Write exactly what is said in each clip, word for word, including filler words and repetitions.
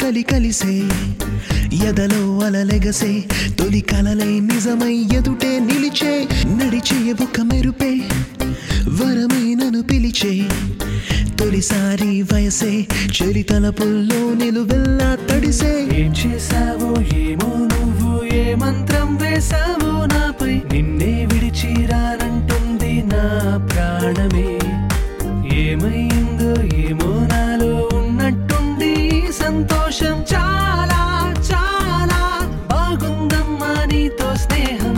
కలి కలిసే ఎదలో అలలెగసే తొలి కలలై నిజమై ఎదుటే నిలిచే నడిచే ఒక మెరుపే వరమై నన్ను పిలిచే తొలిసారి వయసే చెలి తలపుల్లో నిలువెల్లా తడిసే ఏం చేసావో ఏమో నువ్వు ఏ మంత్రం వేసావో నాపై నిన్నే విడిచిరానంటుంది నా ప్రాణమే ఏమైందో ఏమో నాలో ఉన్నట్టుండి సంతోషం చాలా చాలా బాగుందమ్మా నీతో స్నేహం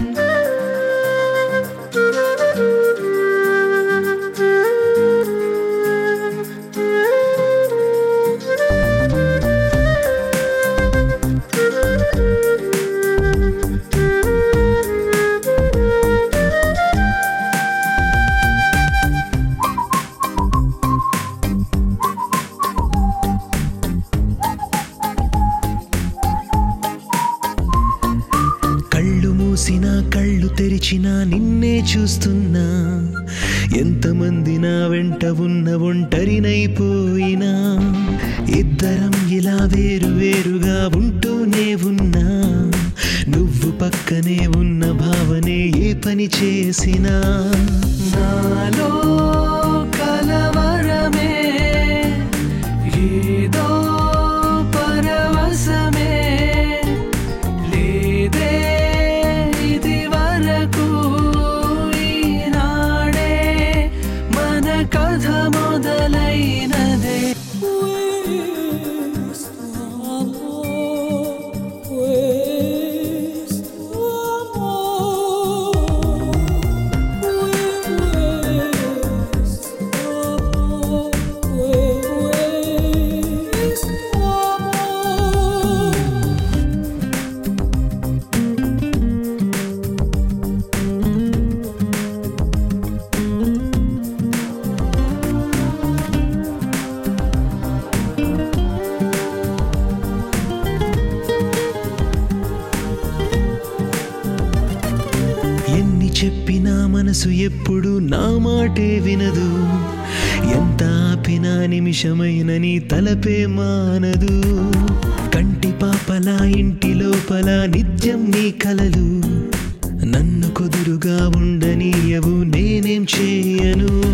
మూసినా కళ్ళు తెరిచినా నిన్నే చూస్తున్నా ఎంతమంది నా వెంట ఉన్న ఒంటరినైపోయినా ఇద్దరం ఇలా వేరు వేరుగా ఉంటూనే ఉన్నా నువ్వు పక్కనే ఉన్న భావనే ఏ పని చేసినా నాలో కలవరమే ఏదో పరవశమే లేదే ఇది వరకు ఈనాడే మన కథ మొదలైనదే చెప్పినా మనసు ఎప్పుడు నా మాటే వినదు ఎంత ఆపినా నిమిషమైన నీ తలపే మానదు కంటి పాపలా ఇంటి లోపల నిత్యం నీ కలలు నన్ను కుదురుగా ఉండనీయవు నేనేం చేయను